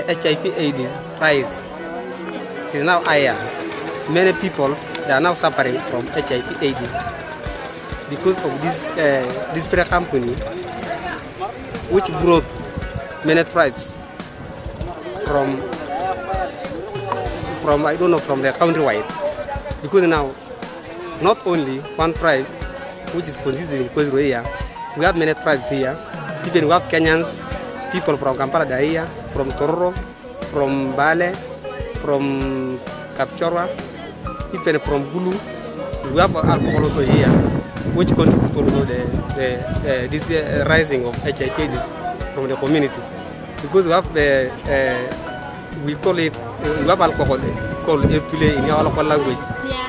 HIV/AIDS rise. It is now higher. Many people they are now suffering from HIV/AIDS because of this spray company, which brought many tribes from I don't know, from the countrywide. Because now not only one tribe which is consistent in Kozro here, we have many tribes here. Even we have Kenyans, people from Kampala here, from Tororo, from Bale, from Kapchorwa, even from Gulu. We have alcohol also here, which contributes also this rising of HIV/AIDS from the community. Because we have we call it, we have alcohol called etule in our local language.